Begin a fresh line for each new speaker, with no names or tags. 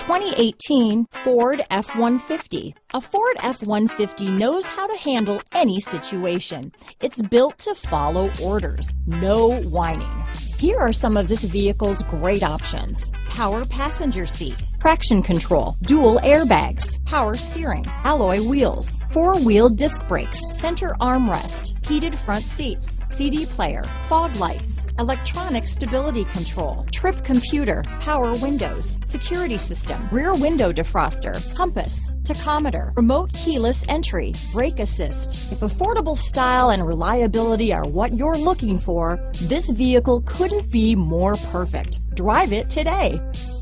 2018 Ford F-150. A Ford F-150 knows how to handle any situation. It's built to follow orders, no whining. Here are some of this vehicle's great options: power passenger seat, traction control, dual airbags, power steering, alloy wheels, four-wheel disc brakes, center armrest, heated front seats, CD player, fog lights, electronic stability control, trip computer, power windows, security system, rear window defroster, compass, tachometer, remote keyless entry, brake assist. If affordable style and reliability are what you're looking for, this vehicle couldn't be more perfect. Drive it today.